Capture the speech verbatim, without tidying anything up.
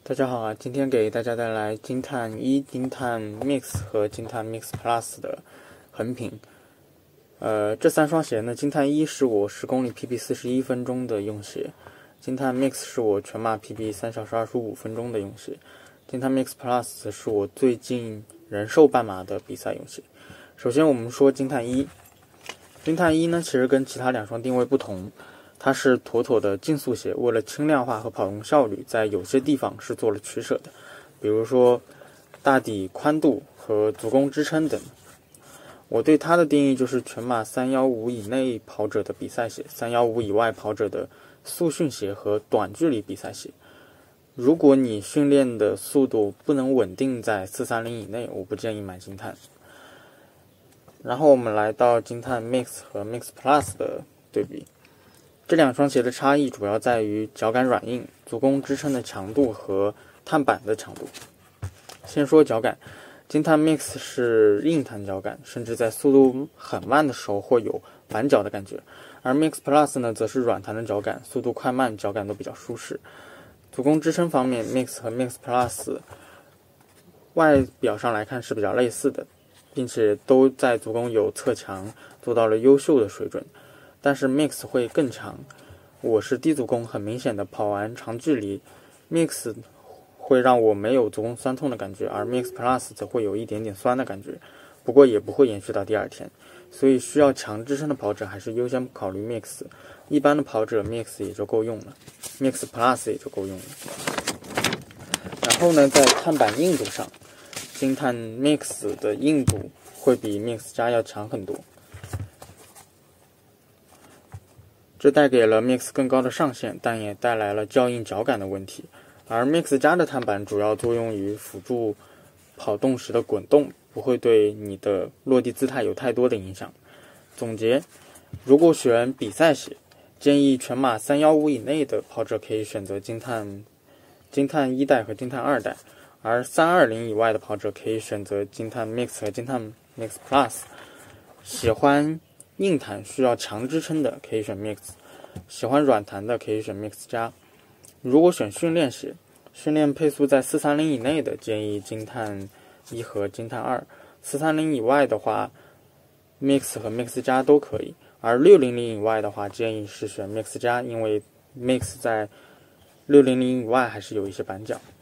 大家好啊，今天给大家带来金碳一、金碳 Mix 和金碳 Mix Plus 的横屏。呃，这三双鞋呢，金碳一是我十公里 P B 四十一分钟的用鞋，金碳 Mix 是我全马 P B 三小时二十五分钟的用鞋，金碳 Mix Plus 是我最近人寿半马的比赛用鞋。首先我们说金碳一，金碳一呢，其实跟其他两双定位不同。它是妥妥的竞速鞋，为了轻量化和跑动效率，在有些地方是做了取舍的，比如说大底宽度和足弓支撑等。我对它的定义就是全马三一五以内跑者的比赛鞋，三一五以外跑者的速训鞋和短距离比赛鞋。如果你训练的速度不能稳定在四三零以内，我不建议买金碳。然后我们来到金碳 Mix 和 Mix Plus 的对比。这两双鞋的差异主要在于脚感软硬、足弓支撑的强度和碳板的强度。先说脚感，金碳 Mix 是硬弹脚感，甚至在速度很慢的时候会有板脚的感觉，而 Mix Plus 呢，则是软弹的脚感，速度快慢脚感都比较舒适。足弓支撑方面 ，Mix 和 Mix Plus 外表上来看是比较类似的，并且都在足弓有侧墙，做到了优秀的水准。但是 Mix 会更长，我是低足弓，很明显的跑完长距离 ，Mix 会让我没有足弓酸痛的感觉，而 Mix Plus 则会有一点点酸的感觉，不过也不会延续到第二天，所以需要强支撑的跑者还是优先考虑 Mix， 一般的跑者 Mix 也就够用了 ，Mix Plus 也就够用了。然后呢，在碳板硬度上，金碳 Mix 的硬度会比 Mix 加要强很多。这带给了 Mix 更高的上限，但也带来了较硬脚感的问题。而 Mix 加的碳板主要作用于辅助跑动时的滚动，不会对你的落地姿态有太多的影响。总结，如果选比赛鞋，建议全马三一五以内的跑者可以选择金碳金碳一代和金碳二代，而三二零以外的跑者可以选择金碳 Mix 和金碳 Mix Plus。喜欢硬弹需要强支撑的可以选 Mix， 喜欢软弹的可以选 Mix 加。如果选训练鞋，训练配速在四三零以内的建议金碳一和金碳二，四三零以外的话 Mix 和 Mix 加都可以，而六零零以外的话建议是选 Mix 加，因为 Mix 在六零零以外还是有一些板脚。